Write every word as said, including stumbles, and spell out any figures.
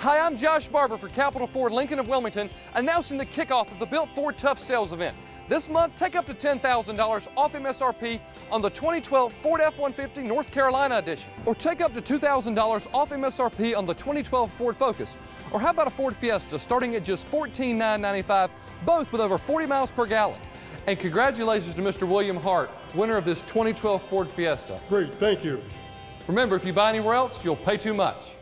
Hi, I'm Josh Barber for Capital Ford Lincoln of Wilmington, announcing the kickoff of the Built Ford Tough Sales event. This month, take up to ten thousand dollars off M S R P on the twenty twelve Ford F one fifty North Carolina edition. Or take up to two thousand dollars off M S R P on the twenty twelve Ford Focus. Or how about a Ford Fiesta starting at just fourteen thousand nine hundred ninety-five dollars, both with over forty miles per gallon. And congratulations to Mister William Hart, winner of this twenty twelve Ford Fiesta. Great, thank you. Remember, if you buy anywhere else, you'll pay too much.